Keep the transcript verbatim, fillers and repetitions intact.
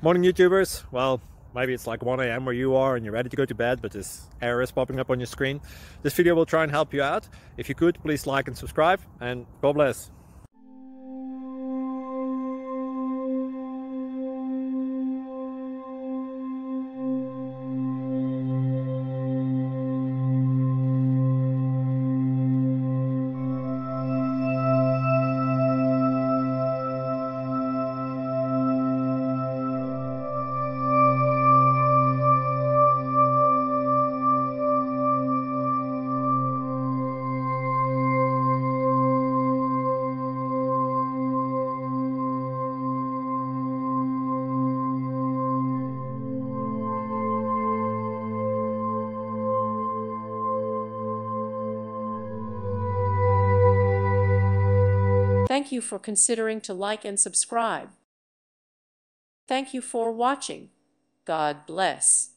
Morning YouTubers. Well, maybe it's like one A M where you are and you're ready to go to bed, but this error is popping up on your screen. This video will try and help you out. If you could, please like and subscribe, and God bless. Thank you for considering to like and subscribe. Thank you for watching. God bless.